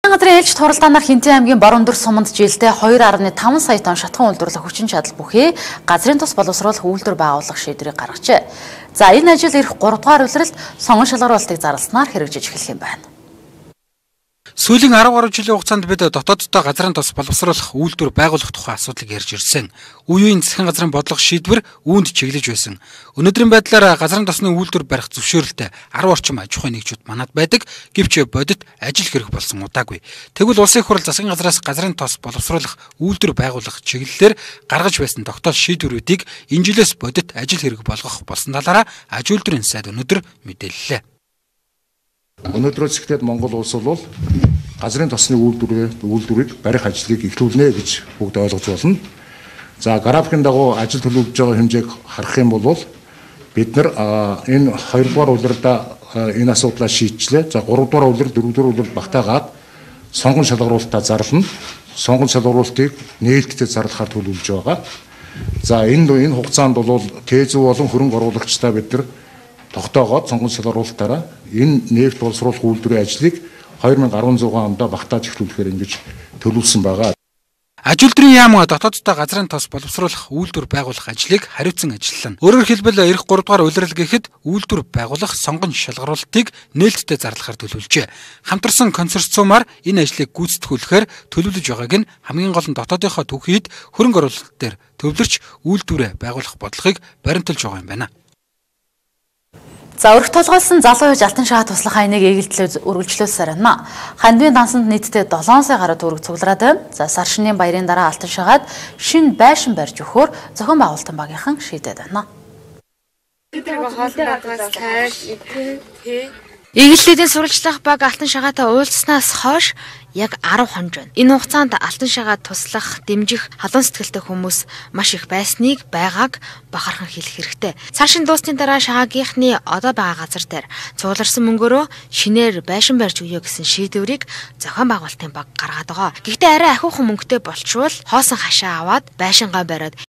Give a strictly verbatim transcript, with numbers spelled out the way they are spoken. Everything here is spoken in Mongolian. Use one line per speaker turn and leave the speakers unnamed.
Газрын ээлж туралдаанаар Хинтээ аймгийн Бороондор суманд жилдээ two point five сая тонн шатхан үйлдвэрлэх хүчин чадал бүхий газрын тус боловсруулах үйлдвэр байгуулах шийдвэрийг гаргажээ. За энэ ажил ирэх three дугаар улиралд сонгон шалгаруулалтыг зарласнаар хэрэгжиж эхлэх юм байна.
Сүүлийн twelve жилийн хугацаанд бид дотооддоо газрын тус боловсруулах үйлдвэр байгуулах тухай асуудлыг ярьж ирсэн. Үе үеийн засгийн газрын бодлого шийдвэр үүнд чиглэж байсан. Өнөөдрийн байдлаар газрын тосны үйлдвэр барих зөвшөөрлөлтөд ten орчим аж ахуйн нэгжүүд манад байдаг. Гэвч бодит ажил хэрэг болсон удаагүй. Тэгвэл улсын их хурл засгийн газраас газрын тос боловсруулах үйлдвэр байгуулах чиглэлээр гаргаж байсан тогтоол шийдвэрүүдийг энэ жилээс бодит ажил хэрэг болгох болсон талаараа аж үйлдвэрийн сайд өнөөдөр мэдээллээ.
Өнөөдрөөс эхлээд Монгол улс бол газрын тосны үйлдвэрээ үйлдвэрийг барих ажлыг эхлүүлнэ гэж бүгд ойлгож байна. За графикын дагуу ажил төлөвлөж байгаа хэмжээг харах юм бол бид нар энэ two дугаар улиралда энэ асуудлаа шийдчихлээ. За three дугаар улирал, four дугаар улирал багтаагаад сонгон шалгаруулалтаа зарлана. Сонгон шалгаруулалтыг нээлттэй зарлахаар төлөвлөж байгаа. За энэ энэ хугацаанд бол ТЭЗ болон хөрөнгө оруулагчдаа бид нар тогтоогоод сонгон шалгаруулалтаараа энэ нефт боловсруулах үйлдвэрийн ажлыг twenty sixteen онд багтааж эхлүүлэхээр ингэж төлөвлөсөн байгаа.
Аж үйлдвэрийн яам дотооддоо газрын тос боловсруулах үйлдвэр байгуулах ажлыг хариуцсан ажиллана. Өөрөөр хэлбэл ирэх three дугаар улирал гэхэд үйлдвэр байгуулах сонгон шалгаруулалтыг нээлттэй зарлахаар төлөвлөжээ. Хамтарсан консорциумаар энэ ажлыг гүйцэтгүүлэхээр төлөвлөж байгааг нь хамгийн гол нь дотоодынхоо түүхийд хөрөнгө оруулалт дээр төвлөрч үйлдвэрээ байгуулах бодлогыг баримталж байгаа юм байна.
За өрх толгойлсон залуу huж алтан шагаа туслах хайныг эгэлтлээ үргэлжлүүлсээр байна. Хандвийн дансанд нийтдээ seven сая гаруй төгрөг цуглараад байна. За сар шинийн баярын дараа алтан шагаад шинэ байшин барьж өгөхөөр зохион байгуулалтын багийнхан шийдээд байна.
Эгэлтлээдийн сурвалжлах баг алтан шагаатай уулзснаас хойш яг ten хоног байна. Энэ хугацаанд алтан шагаад туслах, дэмжих, халуун сэтгэлтэй хүмүүс маш их байсныг байгааг бахархан хэлэх хэрэгтэй. Цар шин дуусны дараа шагаагийнхны одоо байгаа газар дээр цугларсан мөнгөөрөө шинээр байшин барьж өгье гэсэн шийдвэрийг зохион байгуулалтын баг гаргаад байгаа. Гэхдээ арай ахиухан мөнгөтэй болчвол хоосон хашаа аваад байшингаа бариад